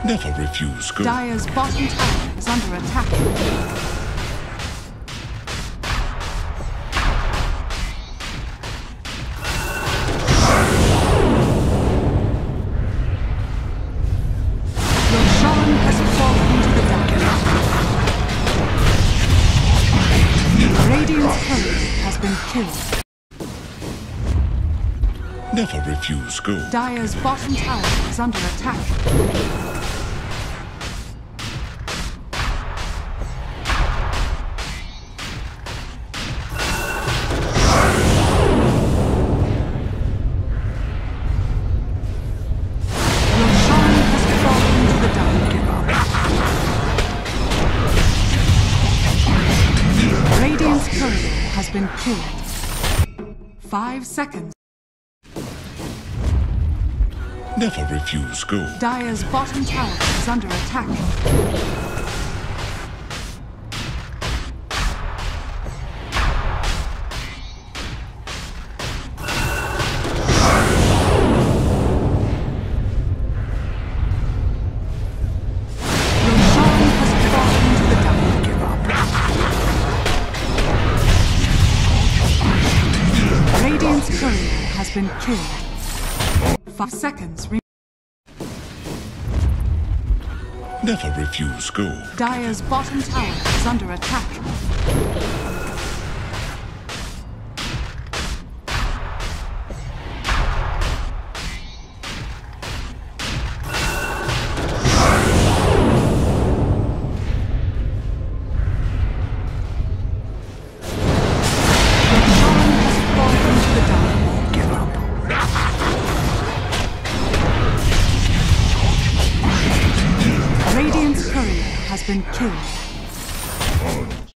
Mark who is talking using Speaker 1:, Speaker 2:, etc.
Speaker 1: Never refuse gold.
Speaker 2: Dire's bottom tower is under attack. Roshan has fallen to the dark. Radiant's courier has been killed.
Speaker 1: Never refuse gold.
Speaker 2: Dire's bottom tower is under attack. Radiant's courier has been killed. 5 seconds.
Speaker 1: Never refuse gold.
Speaker 2: Dire's bottom tower is under attack. Radiant's courier has been killed. 5 seconds.
Speaker 1: Never refuse gold.
Speaker 2: Dire's bottom tower is under attack. Radiant's courier has been killed.